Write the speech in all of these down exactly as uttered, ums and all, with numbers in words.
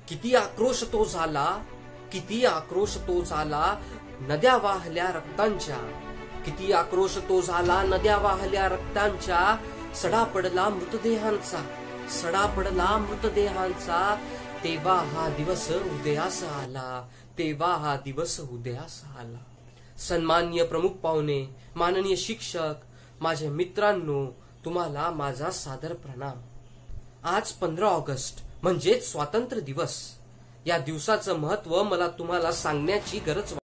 किती आक्रोश तो झाला, किती आक्रोश तो झाला नद्या वाहल्या रक्तांच्या, किती आक्रोश तो झाला नद्या वाहल्या रक्तांच्या, सडा पडला मृतदेहांचा, सडा पडला मृतदेहांचा, तेव्हा हा दिवस उदयास आला, तेव्हा हा दिवस उदयास आला। सन्माननीय प्रमुख पाहुणे, माननीय शिक्षक, माझे मित्रांनो, तुम्हाला माझा सादर प्रणाम। आज पंधरा ऑगस्ट म्हणजेच स्वातंत्र्य दिवस। या दिवसाचं महत्व मला तुम्हाला सांगण्याची गरज वाटते।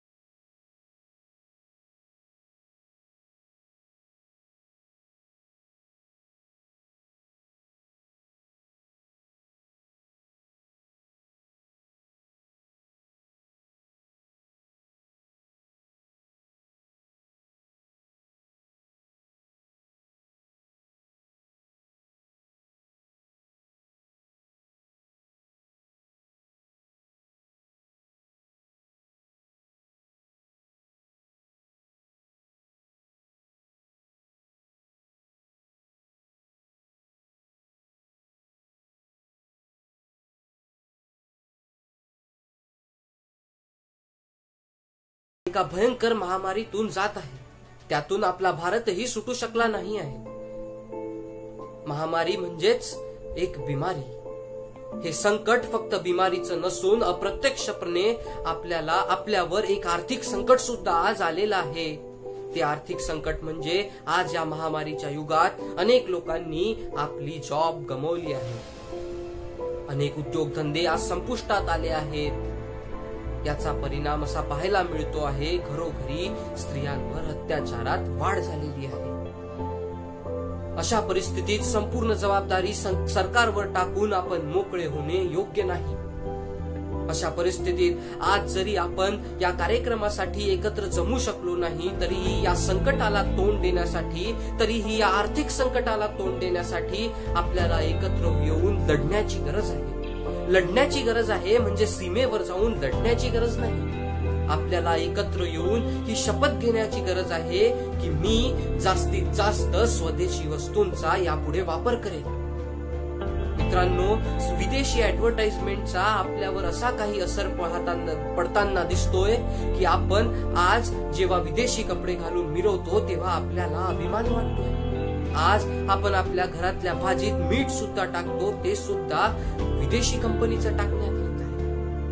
एका भयंकर महामारीतून जात आहे, त्यातून आपला भारतही सुटू शकला नाही आहे। महामारी म्हणजेच एक बिमारी। हे संकट फक्त बिमारीचं नसून अप्रत्यक्षपणे आपल्याला आपल्यावर एक आर्थिक संकट सुद्धा आज आलेलं आहे। ते आर्थिक संकट म्हणजे आज या महामारीच्या युगात अनेक लोकांनी आपली जॉब गमावली आहे, अनेक उद्योगधंदे आज संपुष्टात आले आहेत। याचा परिणाम असा पाहायला मिळतो आहे, घरोघरी स्त्रियांवर अत्याचारात वाढ झालेली आहे। अशा परिस्थितीत संपूर्ण जबाबदारी सरकारवर टाकून आपण मोकळे होणे योग्य नाही। अशा परिस्थितीत आज जरी आपण या कार्यक्रमासाठी एकत्र जमू शकलो नाही, तरीही या संकटाला तोंड देण्यासाठी, तरीही या आर्थिक संकटाला तोंड देण्यासाठी आपल्याला एकत्र येऊन लढण्याची गरज आहे। लढण्याची गरज आहे म्हणजे सीमेवर जाऊन लढण्याची गरज नाही। आपल्याला एकत्र येऊन ही शपथ घेण्याची गरज आहे की मी जास्तीत जास्त स्वदेशी वस्तूंचा यापुढे वापर करेन। मित्रांनो, विदेशी ऍडव्हर्टाइजमेंटचा आपल्यावर असा काही असर पडताना दिसतोय की आपण आज जेव्हा विदेशी कपडे घालून मिरवतो तेव्हा आपल्याला अभिमान वाटतोय। आज आपण आपल्या घरातल्या भाजीत मीठ सुद्धा टाकतो, ते सुद्धा विदेशी कंपनीचं टाकण्यात येत आहे।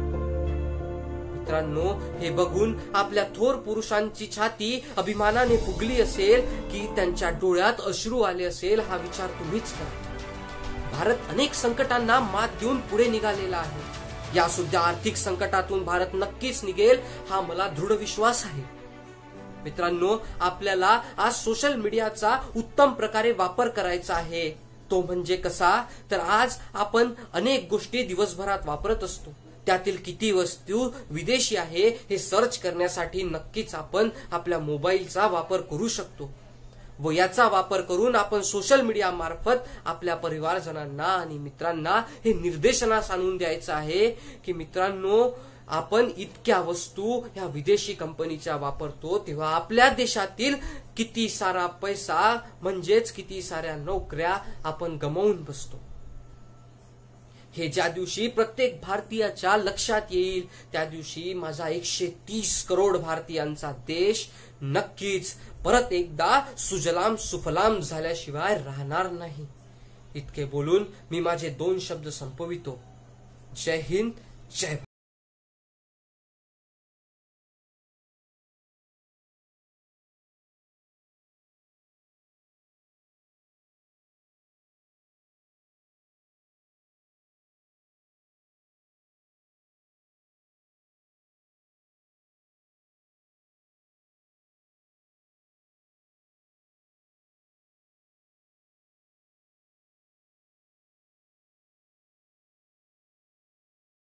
मित्रांनो, हे बघून आपल्या थोर पुरुषांची छाती अभिमानाने फुगली असेल की त्यांच्या डोळ्यात अश्रू आले असेल, हा विचार तुम्हीच करा। भारत अनेक संकटांना मात देऊन पुढे निघालेला आहे। या सुद्धा आर्थिक संकटातून भारत नक्कीच निघेल, हा मला दृढ विश्वास आहे। मित्रांनो, आपल्याला आज सोशल मीडियाचा उत्तम प्रकारे वापर करायचा आहे। तो म्हणजे कसा, तर आज आपण अनेक गोष्टी दिवसभरात वापरत असतो, त्यातील किती वस्तू विदेशी आहे हे सर्च करण्यासाठी नक्कीच आपण आपल्या मोबाईलचा वापर करू शकतो व याचा वापर करून आपण सोशल मीडिया मार्फत आपल्या परिवारजनांना आणि मित्रांना हे निर्देशनास आणून द्यायचं आहे की मित्रांनो, आपण इतक्या वस्तू ह्या विदेशी कंपनीच्या वापरतो तेव्हा आपल्या देशातील किती सारा पैसा म्हणजेच किती साऱ्या नोकऱ्या आपण गमावून बसतो। हे ज्या दिवशी प्रत्येक भारतीयाच्या लक्षात येईल त्या दिवशी माझा एकशे तीस करोड भारतीयांचा देश नक्कीच परत एकदा सुजलाम सुफलाम झाल्याशिवाय राहणार नाही। इतके बोलून मी माझे दोन शब्द संपवितो। जय हिंद, जय भारत।